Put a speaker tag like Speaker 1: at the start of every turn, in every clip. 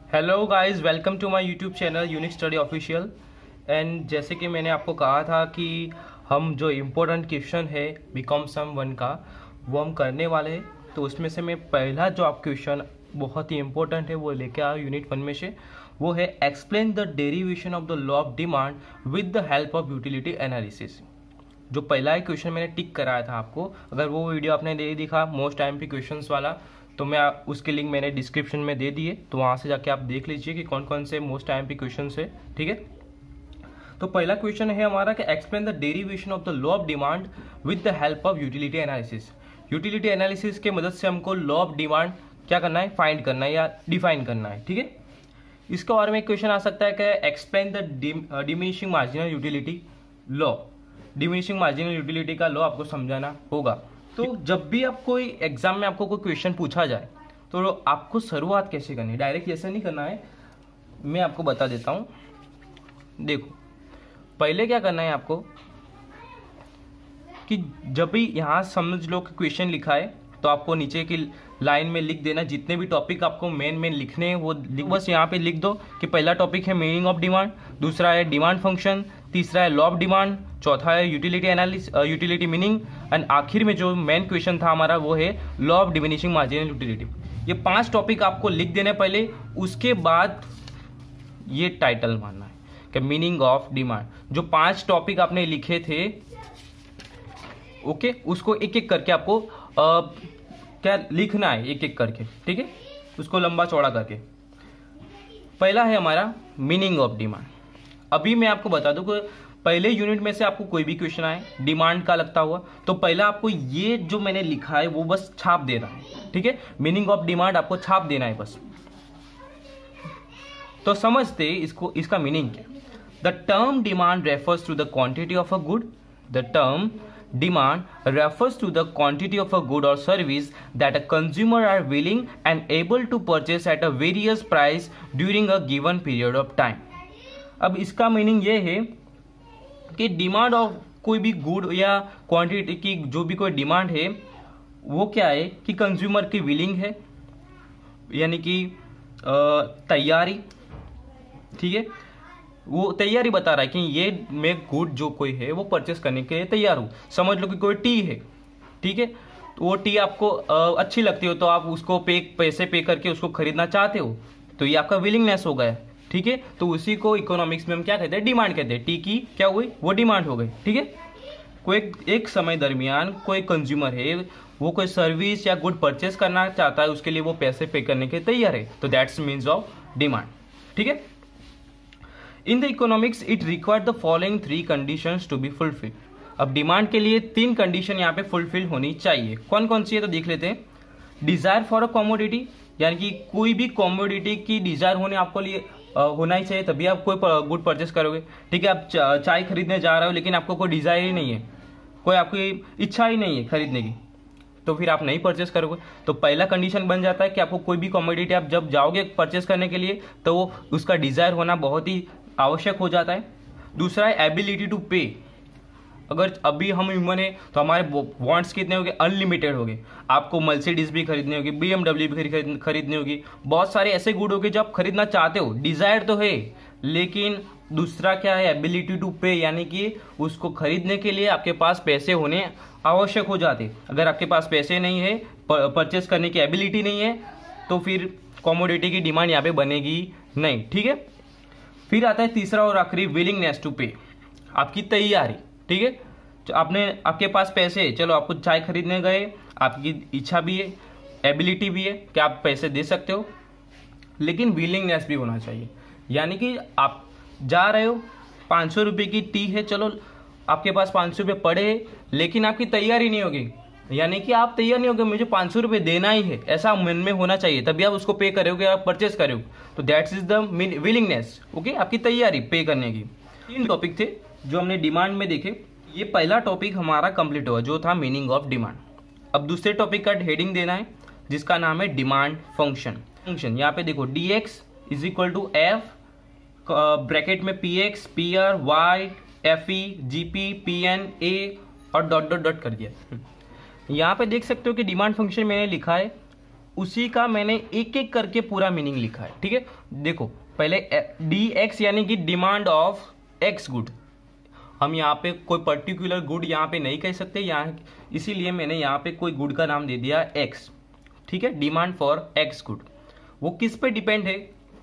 Speaker 1: Hello guys, welcome to my YouTube channel unique study official. And जैसे कि मैंने आपको कहा था कि हम जो इम्पोर्टेंट क्वेश्चन है बीकॉम सम 1 का वो हम करने वाले हैं। तो उसमें से मैं पहला जो आप क्वेश्चन बहुत ही इम्पोर्टेंट है वो लेके आया यूनिट 1 में से, वो है explain the derivation of the law of demand with the help of utility analysis. जो पहला ही क्वेश्चन मैंने टिक कराया था आपको, अगर वो वीडियो आपने नहीं देखा मोस्ट टाइम पे क्वेश्चंस वाला, तो मैं उसके लिंक मैंने डिस्क्रिप्शन में दे दिए, तो वहाँ से जाके आप देख लीजिए कि कौन कौन से मोस्ट टाइम पे क्वेश्चंस है। ठीक है, तो पहला क्वेश्चन है हमारा कि explain the derivation of the law of demand with the help of utility analysis. Utility analysis के मदद से हमको लॉ ऑफ डिमांड क्या करना है, फाइंड करना है या डिफाइन करना है। ठीक है, इसके बारे में क्वेश्चन आ सकता है कि explain the diminishing marginal utility law. Diminishing marginal utility का लॉ आपको समझाना होगा। तो जब भी आप कोई एग्जाम में आपको कोई क्वेश्चन पूछा जाए तो आपको शुरुआत कैसे करनी है, डायरेक्ट ऐसे नहीं करना है। मैं आपको बता देता हूँ। देखो, पहले क्या करना है आपको कि जब भी यहाँ समझ लो कि क्वेश्चन लिखा है तो आपको नीचे की लाइन में लिख देना जितने भी टॉपिक आपको मेन लिखने हैं वो बस यहाँ पे लिख दो कि पहला टॉपिक है मीनिंग ऑफ डिमांड, दूसरा है डिमांड फंक्शन, तीसरा है लॉ ऑफ डिमांड, चौथा है utility analysis, utility meaning, and आखिर में जो मेन क्वेश्चन था हमारा वो है law of diminishing marginal utility. ये 5 टॉपिक आपको लिख देने पहले, उसके बाद ये टाइटल मानना है कि मीनिंग ऑफ डिमांड। जो 5 टॉपिक आपने लिखे थे ओके, उसको एक एक करके आपको क्या लिखना है, एक एक करके। ठीक है, उसको लंबा चौड़ा करके। पहला है हमारा मीनिंग ऑफ डिमांड। अभी मैं आपको बता दूं कि पहले यूनिट में से आपको कोई भी क्वेश्चन आए डिमांड का लगता हुआ तो पहला आपको ये जो मैंने लिखा है वो बस छाप देना है। ठीक है, मीनिंग ऑफ डिमांड आपको छाप देना है बस। तो समझते इसको, इसका मीनिंग क्या। The term demand refers to the quantity of a good. The term demand refers to the quantity of a good or service that a consumer are willing and able to purchase at a various price during a given period of time। अब इसका meaning ये है कि demand of कोई भी good या quantity की जो भी कोई डिमांड है वो क्या है कि कंज्यूमर की विलिंग है, यानी कि तैयारी। ठीक है, वो तैयारी बता रहा है कि ये मैं गुड जो कोई है वो परचेस करने के लिए तैयार हूँ। समझ लो कि कोई टी है, ठीक है, तो वो टी आपको अच्छी लगती हो तो आप उसको पैसे पे करके उसको खरीदना चाहते हो, तो ये आपका विलिंगनेस हो गया। ठीक है, तो उसी को इकोनॉमिक्स में हम क्या कहते हैं, डिमांड कहते हैं। टी की क्या हुई, वो डिमांड हो गई। ठीक है, कोई एक समय दरमियान कोई कंज्यूमर है वो कोई सर्विस या गुड परचेस करना चाहता है, उसके लिए वो पैसे पे करने के तैयार है, तो दैट्स मीन्स ऑफ डिमांड। ठीक है, in the economics it required the following 3 conditions to be fulfil. अब डिमांड के लिए 3 कंडीशन यहाँ पे फुलफिल होनी चाहिए। कौन कौन सी है तो देख लेते हैं। डिजायर फॉर अ कॉमोडिटी, यानी कि कोई भी कॉमोडिटी की डिजायर होने आपको लिए होना ही चाहिए, तभी आप कोई गुड परचेस करोगे। ठीक है, आप चाय खरीदने जा रहे हो लेकिन आपको कोई डिजायर ही नहीं है, कोई आपकी इच्छा ही नहीं है खरीदने की, तो फिर आप नहीं परचेस करोगे। तो पहला कंडीशन बन जाता है कि आपको कोई भी कॉमोडिटी आप जब जाओगे परचेस करने के लिए तो वो उसका डिजायर होना बहुत ही आवश्यक हो जाता है। दूसरा है एबिलिटी टू पे। अगर अभी हम ह्यूमन है तो हमारे वांट्स कितने होंगे, अनलिमिटेड होंगे। आपको मर्सिडीज भी खरीदनी होगी, BMW भी खरीदनी होगी, बहुत सारे ऐसे गुड होंगे जो आप खरीदना चाहते हो, डिजायर तो है, लेकिन दूसरा क्या है, एबिलिटी टू पे, यानी कि उसको खरीदने के लिए आपके पास पैसे होने आवश्यक हो जाते। अगर आपके पास पैसे नहीं है, परचेस करने की एबिलिटी नहीं है, तो फिर कॉमोडिटी की डिमांड यहाँ पे बनेगी नहीं। ठीक है, फिर आता है तीसरा और आखिरी, विलिंगनेस टू पे, आपकी तैयारी। ठीक है, तो आपके पास पैसे है, चलो आपको चाय खरीदने गए, आपकी इच्छा भी है, एबिलिटी भी है कि आप पैसे दे सकते हो, लेकिन विलिंगनेस भी होना चाहिए। यानी कि आप जा रहे हो, 500 रुपये की टी है, चलो आपके पास 500 रुपये पड़े हैं, लेकिन आपकी तैयारी नहीं होगी, यानी कि आप तैयार नहीं होगे, मुझे 500 रुपये देना ही है, ऐसा मन में होना चाहिए, तभी आप उसको पे करोगे, आप परचेस करोगे, तो that's is the willingness. Okay, आपकी तैयारी पे करने की। 3 टॉपिक थे जो हमने डिमांड में देखे। ये पहला टॉपिक हमारा कंप्लीट हुआ जो था मीनिंग ऑफ डिमांड। अब दूसरे टॉपिक का हेडिंग देना है जिसका नाम है डिमांड फंक्शन। यहाँ पे देखो, dx is equal to F bracket में px pr y fe gp pn a और डॉट डॉट डॉट कर दिया। यहाँ पे देख सकते हो कि डिमांड फंक्शन मैंने लिखा है उसी का मैंने एक एक करके पूरा मीनिंग लिखा है। ठीक है, देखो पहले डी एक्स यानी कि डिमांड ऑफ एक्स गुड। हम यहाँ पे कोई पर्टिकुलर गुड यहाँ पे नहीं कह सकते यहाँ, इसीलिए मैंने यहाँ पे कोई गुड का नाम दे दिया एक्स। ठीक है, डिमांड फॉर एक्स गुड। वो किस पे डिपेंड है,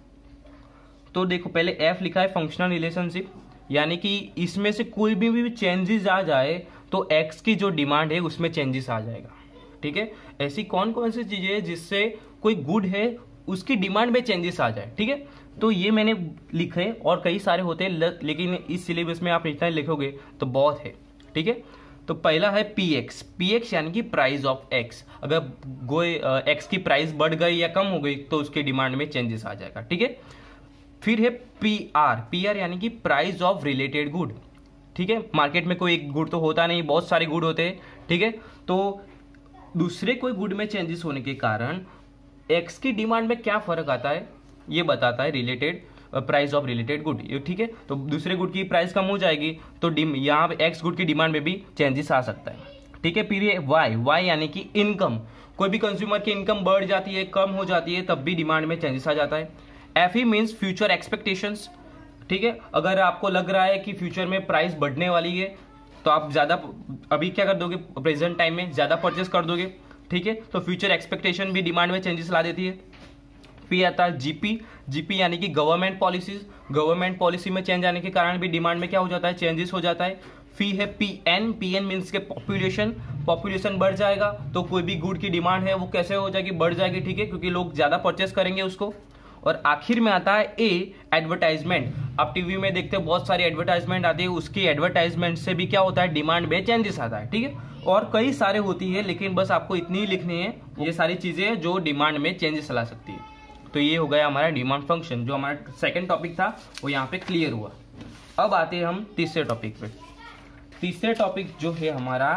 Speaker 1: तो देखो पहले एफ लिखा है फंक्शनल रिलेशनशिप, यानी कि इसमें से कोई भी चेंजेस आ जाए तो एक्स की जो डिमांड है उसमें चेंजेस आ जाएगा। ठीक है, ऐसी कौन कौन सी चीजें हैं जिससे कोई गुड है उसकी डिमांड में चेंजेस आ जाए। ठीक है, तो ये मैंने लिखे और कई सारे होते हैं, लेकिन इस सिलेबस में आप इतना लिखोगे तो बहुत है। ठीक है, तो पहला है पी एक्स। पी एक्स यानी कि प्राइस ऑफ एक्स। अगर कोई एक्स की प्राइस बढ़ गई या कम हो गई तो उसके डिमांड में चेंजेस आ जाएगा। ठीक है, फिर है पी आर। पी आर यानी कि प्राइस ऑफ रिलेटेड गुड। ठीक है, मार्केट में कोई एक गुड तो होता नहीं, बहुत सारे गुड होते हैं। ठीक है, तो दूसरे कोई गुड में चेंजेस होने के कारण एक्स की डिमांड में क्या फर्क आता है ये बताता है related price of related good. ठीक है, तो दूसरे गुड की प्राइस कम हो जाएगी तो यहाँ पे एक्स गुड की डिमांड में भी चेंजेस आ सकता है। ठीक है, फिर ये वाई। वाई यानी कि इनकम। कोई भी कंज्यूमर की इनकम बढ़ जाती है, कम हो जाती है, तब भी डिमांड में चेंजेस आ जाता है। F E means future expectations. ठीक है, अगर आपको लग रहा है कि फ्यूचर में प्राइस बढ़ने वाली है तो आप ज्यादा अभी क्या कर दोगे, प्रेजेंट टाइम में ज्यादा परचेस कर दोगे। ठीक है, तो फ्यूचर एक्सपेक्टेशन भी डिमांड में चेंजेस ला देती है। फिर आता है जीपी। जीपी यानी कि गवर्नमेंट पॉलिसीज। गवर्नमेंट पॉलिसी में चेंज आने के कारण भी डिमांड में क्या हो जाता है, चेंजेस हो जाता है। फिर है पीएन। पीएन मीन्स के पॉपुलेशन। पॉपुलेशन बढ़ जाएगा तो कोई भी गुड की डिमांड है वो कैसे हो जाएगी, बढ़ जाएगी। ठीक है, क्योंकि लोग ज्यादा परचेस करेंगे उसको। और आखिर में आता है ए, एडवर्टाइजमेंट। आप टीवी में देखते हो बहुत सारी एडवर्टाइजमेंट आती है, उसकी एडवर्टाइजमेंट से भी क्या होता है, डिमांड में चेंजेस आता है। ठीक है, और कई सारे होती है, लेकिन बस आपको इतनी ही लिखनी है, ये सारी चीजें जो डिमांड में चेंजेस ला सकती है। तो ये हो गया हमारा डिमांड फंक्शन। जो हमारा सेकंड टॉपिक था वो यहाँ पे क्लियर हुआ। अब आते हैं हम तीसरे टॉपिक पे। तीसरे टॉपिक जो है हमारा,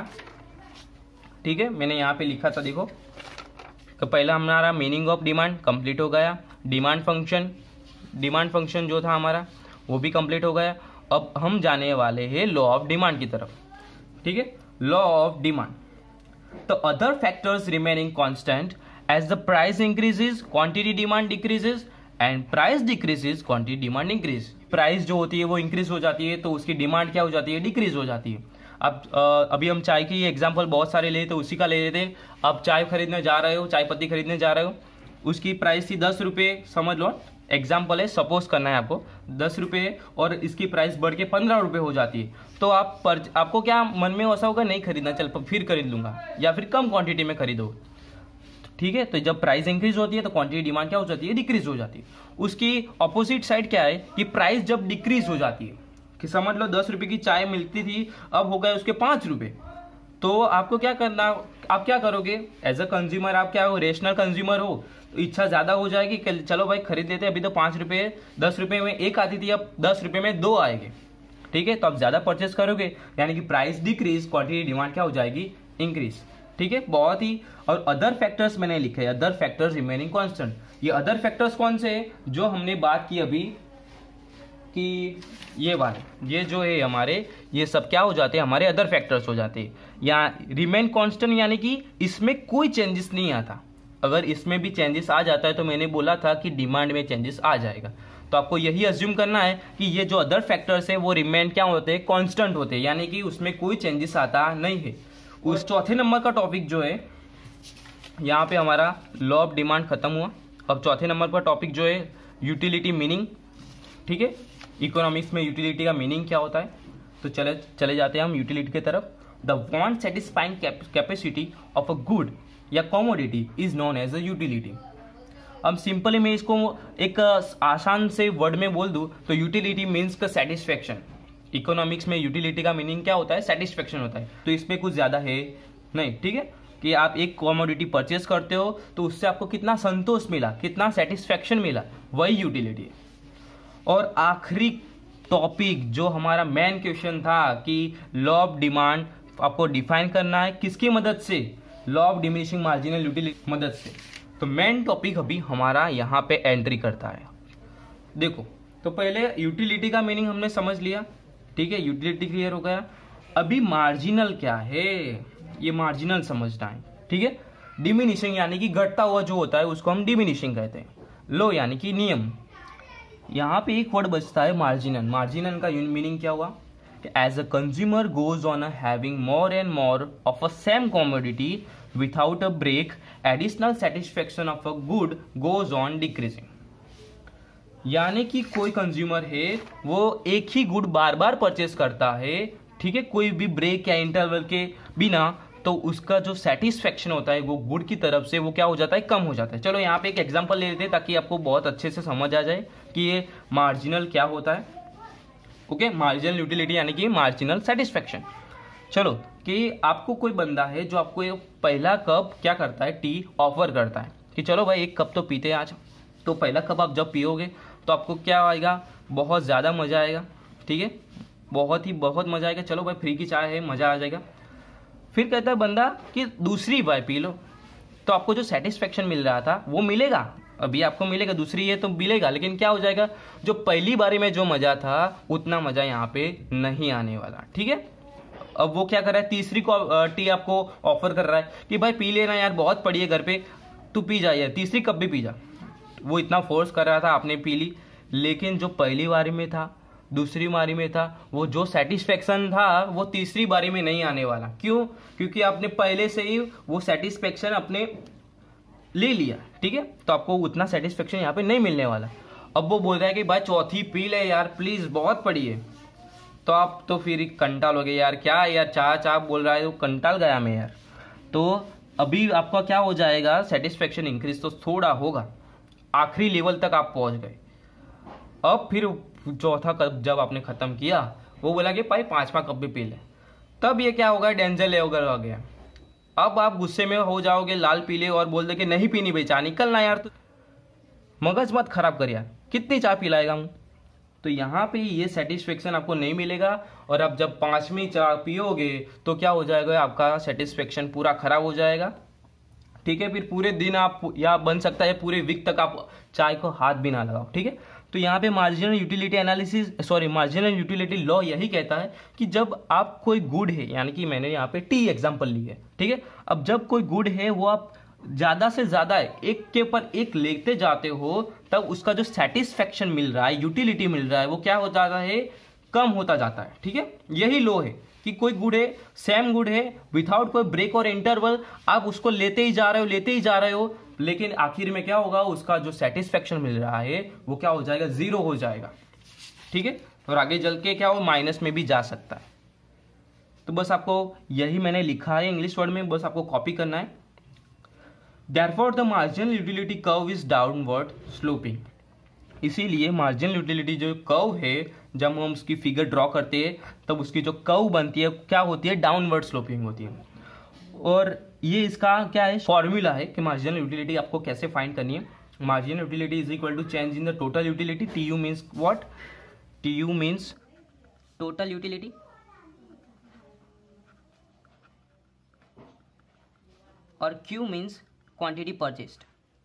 Speaker 1: ठीक है, मैंने यहाँ पे लिखा था देखो, तो पहला हमारा मीनिंग ऑफ डिमांड कंप्लीट हो गया। डिमांड फंक्शन जो था हमारा वो भी कंप्लीट हो गया। अब हम जाने वाले हैं लॉ ऑफ डिमांड की तरफ। ठीक है, लॉ ऑफ डिमांड। तो other factors remaining constant as the price increases quantity demand decreases and price decreases quantity demand increase। Price जो होती है वो इंक्रीज हो जाती है तो उसकी डिमांड क्या हो जाती है, डिक्रीज हो जाती है। अब अभी हम चाय की एग्जांपल बहुत सारे ले तो उसी का ले लेते हैं। आप चाय खरीदने जा रहे हो, चाय पत्ती खरीदने जा रहे हो, उसकी प्राइस थी 10 रुपये, समझ लो एग्जाम्पल है, सपोज करना है आपको 10 रुपये, और इसकी प्राइस बढ़ के 15 रुपये हो जाती है। तो आपको क्या मन में ऐसा होगा, नहीं खरीदना, चल फिर खरीद लूंगा, या फिर कम क्वांटिटी में खरीदो। ठीक है, तो जब प्राइस इंक्रीज होती है तो क्वांटिटी डिमांड क्या हो जाती है, डिक्रीज हो जाती है। उसकी ऑपोजिट साइड क्या है कि प्राइस जब डिक्रीज हो जाती है, कि समझ लो 10 रुपये की चाय मिलती थी, अब हो गए उसके 5 रुपये, तो आपको क्या करना, आप क्या करोगे एज अ कंज्यूमर, आप क्या हो, रेशनल कंज्यूमर हो, तो इच्छा ज्यादा हो जाएगी कि चलो भाई खरीद लेते हैं, अभी तो 5 रुपये, 10 रुपये में एक आती थी, अब 10 रुपये में 2 आएंगे। ठीक है, तो आप ज्यादा परचेस करोगे, यानी कि प्राइस डिक्रीज, क्वांटिटी डिमांड क्या हो जाएगी, इंक्रीज। ठीक है, बहुत ही। और अदर फैक्टर्स मैंने लिखे, अदर फैक्टर्स रिमेनिंग कांस्टेंट। ये अदर फैक्टर्स कौन से हैं, जो हमने बात की अभी कि ये वाले, ये जो है हमारे, ये सब क्या हो जाते हैं, हमारे अदर फैक्टर्स हो जाते हैं। या रिमेन कांस्टेंट यानी कि इसमें कोई चेंजेस नहीं आता। अगर इसमें भी चेंजेस आ जाता है तो मैंने बोला था कि डिमांड में चेंजेस आ जाएगा, तो आपको यही अज्यूम करना है कि ये जो अदर फैक्टर्स है वो रिमेन क्या होते हैं, कांस्टेंट होते हैं, यानी कि उसमें कोई चेंजेस आता नहीं है। उस चौथे नंबर का टॉपिक जो है, यहाँ पे हमारा लॉ ऑफ डिमांड खत्म हुआ। अब चौथे नंबर का टॉपिक जो है यूटिलिटी मीनिंग। ठीक है, इकोनॉमिक्स में यूटिलिटी का मीनिंग क्या होता है, तो चले जाते हैं हम यूटिलिटी की तरफ। The want satisfying capacity of a good या commodity is known as a utility. अब सिंपली मैं इसको एक आसान से वर्ड में बोल दूं तो यूटिलिटी मीन्स का सेटिस्फेक्शन। इकोनॉमिक्स में यूटिलिटी का मीनिंग क्या होता है, सेटिस्फेक्शन होता है, तो इसमें कुछ ज्यादा है नहीं। ठीक है, कि आप एक कॉमोडिटी परचेस करते हो तो उससे आपको कितना संतोष मिला, कितना सेटिस्फेक्शन मिला, वही यूटिलिटी है। और आखिरी टॉपिक जो हमारा मेन क्वेश्चन था कि लॉ ऑफ डिमांड आपको डिफाइन करना है किसकी मदद से, law of diminishing marginal utility मदद से। तो मेन टॉपिक अभी हमारा यहाँ पे एंट्री करता है। देखो, तो पहले यूटिलिटी का मीनिंग हमने समझ लिया। ठीक है, यूटिलिटी क्लियर हो गया। अभी मार्जिनल क्या है, ये मार्जिनल समझना है। ठीक है, डिमिनिशिंग यानी कि घटता हुआ जो होता है उसको हम डिमिनिशिंग कहते हैं। लो यानी कि नियम। यहाँ पे एक वर्ड बचता है मार्जिनल। मार्जिनल का मीनिंग क्या हुआ? As a consumer goes on having more and more of a same commodity without a break, additional satisfaction of a good goes on decreasing. यानी कि कोई कंज्यूमर है वो एक ही गुड बार बार परचेस करता है, ठीक है, कोई भी ब्रेक या इंटरवल के बिना, तो उसका जो सेटिस्फेक्शन होता है वो गुड की तरफ से वो क्या हो जाता है? कम हो जाता है। चलो यहाँ पे एक एग्जांपल ले लेते हैं ताकि आपको बहुत अच्छे से समझ आ जाए कि ये मार्जिनल क्या होता है। ओके, मार्जिनल यूटिलिटी यानी कि मार्जिनल सेटिस्फेक्शन। चलो कि आपको कोई बंदा है जो आपको ये पहला कप क्या करता है? टी ऑफर करता है कि चलो भाई एक कप तो पीते हैं आज। तो पहला कप आप जब पियोगे तो आपको क्या आएगा? बहुत ज़्यादा मज़ा आएगा, ठीक है, बहुत मज़ा आएगा। चलो भाई फ्री की चाय है, मज़ा आ जाएगा। फिर कहता है बंदा कि दूसरी बार पी लो, तो आपको जो सेटिस्फेक्शन मिल रहा था वो मिलेगा, अभी आपको मिलेगा, दूसरी है तो मिलेगा, लेकिन क्या हो जाएगा? जो पहली बारी में जो मज़ा था उतना मज़ा यहाँ पे नहीं आने वाला, ठीक है। अब वो क्या कर रहा है? तीसरी टी आपको ऑफर कर रहा है कि भाई पी लेना यार, बहुत पड़ी है घर पे, तू पी जा यार, तीसरी कप भी पी जा। वो इतना फोर्स कर रहा था, आपने पी ली, लेकिन जो पहली बारी में था, दूसरी बारी में था, वो जो सेटिस्फेक्शन था वो तीसरी बारी में नहीं आने वाला। क्यों? क्योंकि आपने पहले से ही वो सेटिस्फेक्शन अपने ले लिया, ठीक है, तो आपको उतना सेटिस्फेक्शन यहाँ पे नहीं मिलने वाला। अब वो बोल रहा है कि भाई चौथी पी ले यार प्लीज, बहुत पड़ी है, तो आप तो फिर कंटाल हो गए यार, क्या यार चाह चाह बोल रहा है, तो कंटाल गया मैं यार। तो अभी आपका क्या हो जाएगा? सेटिस्फेक्शन इंक्रीज तो थोड़ा होगा, आखिरी लेवल तक आप पहुंच गए। अब फिर चौथा कप जब आपने खत्म किया, वो बोला कि भाई पांचवा कप भी पी ले, तब ये क्या होगा? डेंजर लेवल हो गया। अब आप गुस्से में हो जाओगे, लाल पीले, और बोल दे कि नहीं पीनी भाई चाय, निकलना यार, तो मगज मत खराब कर यार, कितनी चाय पिलाएगा हूँ। तो यहाँ पे ये सेटिस्फेक्शन आपको नहीं मिलेगा, और अब जब पांचवी चाय पियोगे तो क्या हो जाएगा? आपका सेटिस्फेक्शन पूरा खराब हो जाएगा, ठीक है। फिर पूरे दिन आप, या बन सकता है पूरे वीक तक आप चाय को हाथ भी ना लगाओ, ठीक है। तो यहाँ पे marginal utility marginal utility law यही कहता है कि जब आप कोई गुड है, यानी कि मैंने यहाँ पे टी एग्जांपल ली है, ठीक है, अब जब कोई गुड है वो आप ज्यादा से ज्यादा एक के ऊपर एक लेते जाते हो, तब उसका जो सेटिस्फेक्शन मिल रहा है, यूटिलिटी मिल रहा है, वो क्या हो जाता है? कम होता जाता है, ठीक है। यही लॉ है कि कोई गुड है, सेम गुड है, विथआउट कोई ब्रेक और इंटरवल, आप उसको लेते ही जा रहे हो, लेकिन आखिर में क्या होगा? उसका जो सेटिस्फेक्शन मिल रहा है वो क्या हो जाएगा? जीरो हो जाएगा, ठीक है। और आगे चल के क्या हो? माइनस में भी जा सकता है। तो बस आपको यही मैंने लिखा है इंग्लिश वर्ड में, बस आपको कॉपी करना है। Therefore the marginal utility curve is downward sloping। इसीलिए मार्जिनल यूटिलिटी जो कर्व है, जब हम उसकी फिगर ड्रॉ करते हैं तब उसकी जो कर्व बनती है क्या होती है? डाउनवर्ड स्लोपिंग होती है। और ये इसका क्या है? फॉर्मूला है कि मार्जिनल यूटिलिटी आपको कैसे फाइंड करनी है। Marginal utility is equal to change in the total utility. T U means what? T U means
Speaker 2: total utility, और Q मीन्स क्वांटिटी परचेस्ड।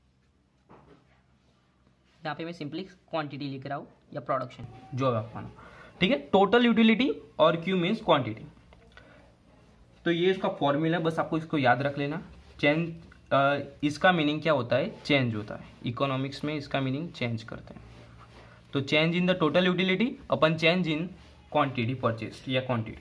Speaker 2: यहाँ पे मैं सिंपली क्वांटिटी लिख रहा हूँ, या प्रोडक्शन,
Speaker 1: जो है आपका, ठीक है। टोटल यूटिलिटी और Q मीन्स क्वांटिटी। तो ये इसका फॉर्मूला, बस आपको इसको याद रख लेना। चेंज, इसका मीनिंग क्या होता है? चेंज होता है। इकोनॉमिक्स में इसका मीनिंग चेंज करते हैं। तो change in the total utility अपन चेंज इन क्वांटिटी परचेज या क्वांटिटी।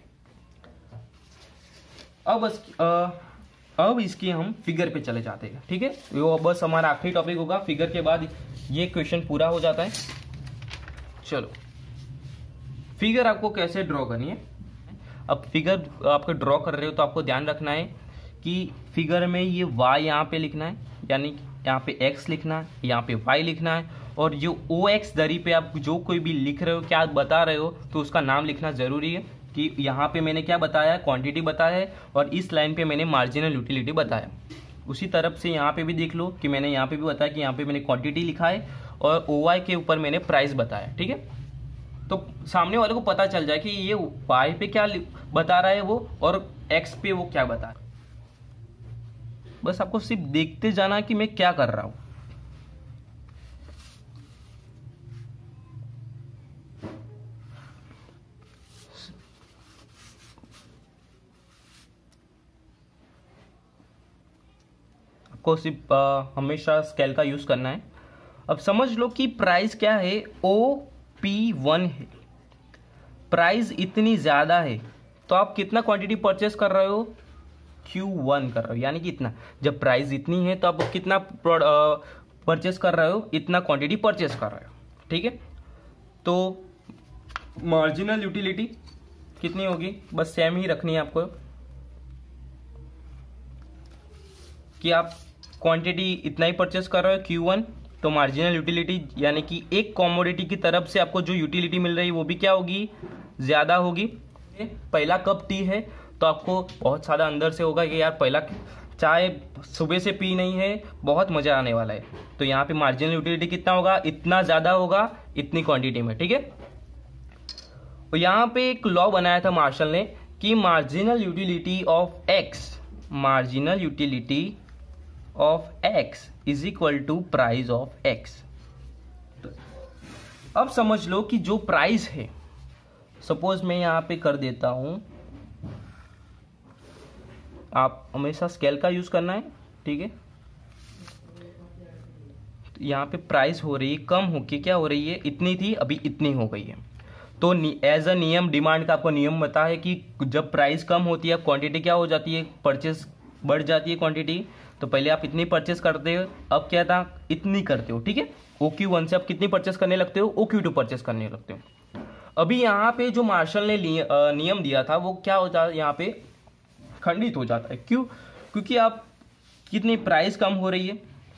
Speaker 1: अब इसकी हम फिगर पे चले जाते हैं, ठीक है। वो बस हमारा आखिरी टॉपिक होगा, फिगर के बाद ये क्वेश्चन पूरा हो जाता है। चलो, फिगर आपको कैसे ड्रॉ करनी है। अब फिगर आपको ड्रॉ कर रहे हो तो आपको ध्यान रखना है कि फिगर में ये y यहाँ पे लिखना है, यानी यहाँ पे x लिखना है, यहाँ पे y लिखना है, और जो OX दरी पे आप जो कोई भी लिख रहे हो, क्या बता रहे हो, तो उसका नाम लिखना जरूरी है। कि यहाँ पे मैंने क्या बताया? क्वांटिटी बताया है, और इस लाइन पे मैंने मार्जिनल यूटिलिटी बताया। उसी तरफ से यहाँ पे भी देख लो कि मैंने यहाँ पे भी बताया कि यहाँ पे मैंने क्वांटिटी लिखा है, और OY के ऊपर मैंने प्राइस बताया, ठीक है। तो सामने वाले को पता चल जाए कि ये Y पे क्या बता रहा है वो, और X पे वो क्या बता रहा है। बस आपको सिर्फ देखते जाना कि मैं क्या कर रहा हूं। को सिर्फ हमेशा स्केल का यूज करना है। अब समझ लो कि प्राइस क्या है, OP1 है, प्राइस इतनी ज्यादा है, तो आप कितना क्वांटिटी परचेस कर रहे हो, Q1 कर रहे हो, यानी कि इतना। जब प्राइस इतनी है तो आप कितना परचेस कर रहे हो, इतना क्वांटिटी परचेस कर रहे हो, ठीक है। तो मार्जिनल यूटिलिटी कितनी होगी, बस सेम ही रखनी है आपको कि आप क्वांटिटी इतना ही परचेस कर रहे हो Q1, तो मार्जिनल यूटिलिटी यानी कि एक कॉमोडिटी की तरफ से आपको जो यूटिलिटी मिल रही है वो भी क्या होगी, ज़्यादा होगी। पहला कप टी है तो आपको बहुत सारा अंदर से होगा कि यार पहला चाय सुबह से पी नहीं है, बहुत मज़ा आने वाला है। तो यहाँ पे मार्जिनल यूटिलिटी कितना होगा, इतना ज़्यादा होगा इतनी क्वांटिटी में, ठीक है। तो यहाँ पे एक लॉ बनाया था मार्शल ने कि marginal utility of X, marginal utility of x is equal to price of x। अब समझ लो कि जो प्राइस है, सपोज मैं यहां पे कर देता हूं, आप हमेशा स्केल का यूज करना है, ठीक है। तो यहां पे प्राइस हो रही है, कम होके क्या हो रही है, इतनी थी अभी इतनी हो गई है। तो एज अ नियम, डिमांड का आपको नियम पता है कि जब प्राइस कम होती है क्वांटिटी क्या हो जाती है, परचेस बढ़ जाती है क्वांटिटी। तो पहले आप इतनी परचेस करते हो, अब क्या था, इतनी करते हो, ठीक है। OQ1 से आप कितनी परचेस करने लगते हो, OQ2 परचेस करने लगते हो। अभी यहाँ पे जो मार्शल ने नियम दिया था वो क्या होता है, यहाँ पे खंडित हो जाता है। क्यों, क्योंकि आप कितनी प्राइस कम हो रही है,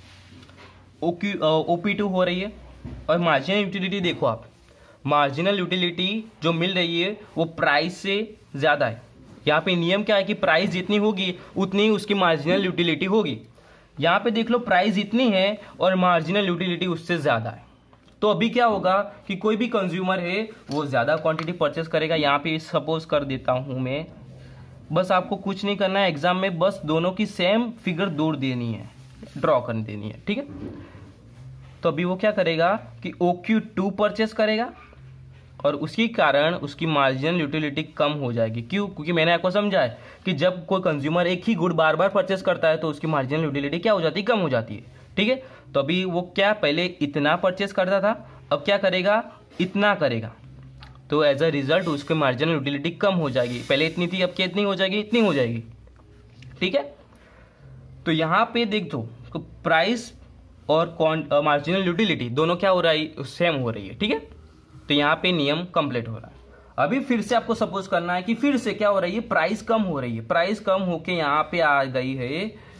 Speaker 1: OP2 हो रही है, और मार्जिनल यूटिलिटी देखो आप, मार्जिनल यूटिलिटी जो मिल रही है वो प्राइस से ज़्यादा है। यहाँ पे नियम क्या है कि प्राइस जितनी होगी उतनी ही उसकी मार्जिनल यूटिलिटी होगी। यहाँ पे देख लो प्राइस इतनी है और मार्जिनल यूटिलिटी उससे ज़्यादा है, तो अभी क्या होगा कि कोई भी कंज्यूमर है वो ज़्यादा क्वांटिटी परचेस करेगा। यहाँ पे सपोज कर देता हूँ मैं, बस आपको कुछ नहीं करना है एग्जाम में, बस दोनों की सेम फिगर दूर देनी है, ड्रॉ कर देनी है, ठीक है। तो अभी वो क्या करेगा कि OQ2 परचेस करेगा और उसके कारण उसकी मार्जिनल यूटिलिटी कम हो जाएगी। क्यों, क्योंकि मैंने आपको समझा है कि जब कोई कंज्यूमर एक ही गुड बार बार परचेस करता है तो उसकी मार्जिनल यूटिलिटी क्या हो जाती है, कम हो जाती है, ठीक है। तो अभी वो क्या पहले इतना परचेस करता था, अब क्या करेगा, इतना करेगा, तो एज अ रिजल्ट उसकी मार्जिनल यूटिलिटी कम हो जाएगी। पहले इतनी थी, अब क्या इतनी हो जाएगी, इतनी हो जाएगी, ठीक है। तो यहाँ पे देख दो तो प्राइस और मार्जिनल यूटिलिटी दोनों क्या हो रहा है, सेम हो रही है, ठीक है। तो यहाँ पे नियम कंप्लीट हो रहा है। अभी फिर से आपको सपोज करना है कि फिर से क्या हो रही है, प्राइस कम हो रही है, प्राइस कम होके यहाँ पे आ गई है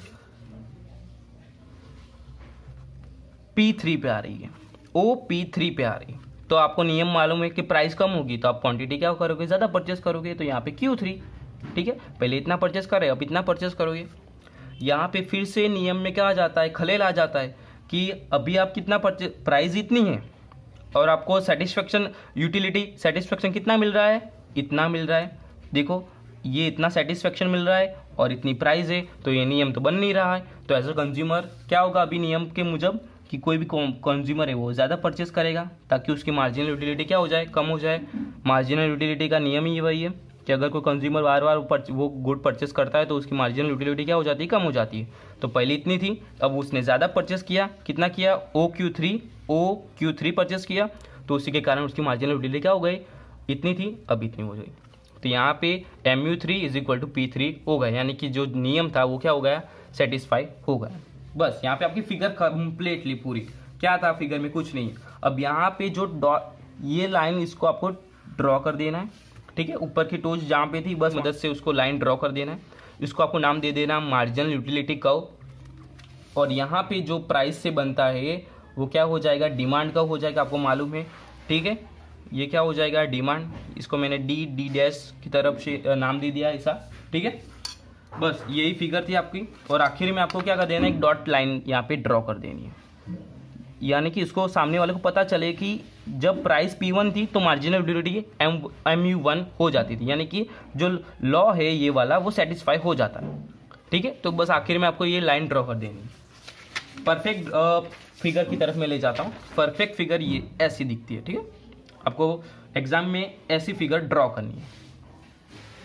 Speaker 1: P3 पे आ रही है, OP3 पे आ रही है। तो आपको नियम मालूम है कि प्राइस कम होगी तो आप क्वांटिटी क्या करोगे, ज्यादा परचेस करोगे। तो यहाँ पे Q3, ठीक है, पहले इतना परचेस करे अब इतना परचेस करोगे। यहाँ पे फिर से नियम में क्या आ जाता है, खलेल आ जाता है कि अभी आप कितना परचेस, प्राइस इतनी है और आपको सेटिस्फेक्शन यूटिलिटी सेटिस्फेक्शन कितना मिल रहा है, इतना मिल रहा है। देखो ये इतना सेटिस्फेक्शन मिल रहा है और इतनी प्राइस है, तो ये नियम तो बन नहीं रहा है। तो एज अ कंज्यूमर क्या होगा अभी नियम के मुजब कि कोई भी कंज्यूमर है वो ज़्यादा परचेस करेगा ताकि उसकी मार्जिनल यूटिलिटी क्या हो जाए, कम हो जाए। मार्जिनल यूटिलिटी का नियम ही वही है कि अगर कोई कंज्यूमर बार बार वो गुड परचेस करता है तो उसकी मार्जिनल यूटिलिटी क्या हो जाती है, कम हो जाती है। तो पहले इतनी थी, अब उसने ज़्यादा परचेस किया, कितना किया, OQ3 परचेस किया, तो उसी के कारण उसकी मार्जिनल यूटिलिटी क्या हो गई, इतनी थी अब इतनी हो गई। तो यहाँ पे MU3 is equal to P3 हो गया, यानी कि जो नियम था वो क्या हो गया, सेटिस्फाई हो गया। बस यहाँ पे आपकी फिगर कंप्लीटली पूरी, क्या था फिगर में, कुछ नहीं। अब यहाँ पे जो डॉट, ये लाइन इसको आपको ड्रॉ कर देना है, ठीक है। ऊपर की टोच जहाँ पे थी बस मदद से उसको लाइन ड्रॉ कर देना है। इसको आपको नाम दे देना मार्जिनल यूटिलिटी कर्व। और यहाँ पे जो प्राइस से बनता है वो क्या हो जाएगा, डिमांड कर्व हो जाएगा, आपको मालूम है, ठीक है। ये क्या हो जाएगा, डिमांड, इसको मैंने डी डैश की तरफ से नाम दे दिया ऐसा, ठीक है। बस यही फिगर थी आपकी। और आखिर में आपको क्या कर देना है, एक डॉट लाइन यहाँ पे ड्रॉ कर देनी है, यानी कि इसको सामने वाले को पता चले कि जब प्राइस P1 थी तो मार्जिनल यूटिलिटी MU1 हो जाती थी, यानी कि जो लॉ है ये वाला वो सेटिस्फाई हो जाता है, ठीक है। तो बस आखिर में आपको ये लाइन ड्रॉ कर देनी है। परफेक्ट फिगर की तरफ मैं ले जाता हूँ। परफेक्ट फिगर ये ऐसी दिखती है, ठीक है। आपको एग्जाम में ऐसी फिगर ड्रॉ करनी है।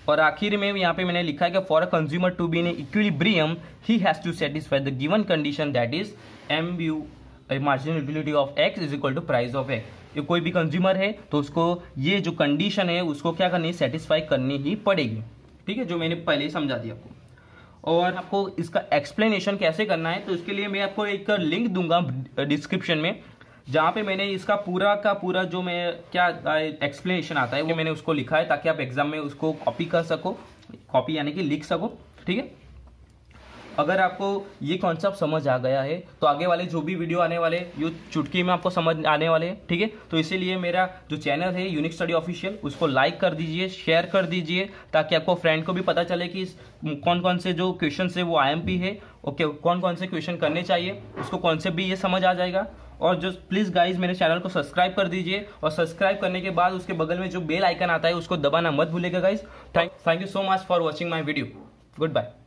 Speaker 1: और आखिर में यहाँ पे मैंने लिखा है कि for a consumer to be in equilibrium he has to satisfy the given condition that is MU marginal utility of x is equal to price of x। ये कोई भी कंज्यूमर है तो उसको ये जो कंडीशन है उसको क्या करनी है, सेटिस्फाई करनी ही पड़ेगी। ठीक है, जो मैंने पहले ही समझा दिया आपको। और आपको इसका एक्सप्लेनेशन कैसे करना है तो इसके लिए मैं आपको एक लिंक दूंगा डिस्क्रिप्शन में, जहाँ पे मैंने इसका पूरा का पूरा जो मैं क्या एक्सप्लेनेशन आता है वो मैंने उसको लिखा है, ताकि आप एग्जाम में उसको कॉपी कर सको, कॉपी यानी कि लिख सको। ठीक है, अगर आपको ये कॉन्सेप्ट समझ आ गया है तो आगे वाले जो भी वीडियो आने वाले ये चुटकी में आपको समझ आने वाले हैं। ठीक है, तो इसीलिए मेरा जो चैनल है यूनिक स्टडी ऑफिशियल उसको लाइक कर दीजिए, शेयर कर दीजिए, ताकि आपको फ्रेंड को भी पता चले कि कौन कौन से जो क्वेश्चन है वो IMP है, ओके, कौन कौन से क्वेश्चन करने चाहिए, उसको कॉन्सेप्ट भी ये समझ आ जाएगा। और जो प्लीज़ गाइज मेरे चैनल को सब्सक्राइब कर दीजिए, और सब्सक्राइब करने के बाद उसके बगल में जो बेल आइकन आता है उसको दबाना मत भूलिएगा guys. Thank you so much for watching my video. Good bye.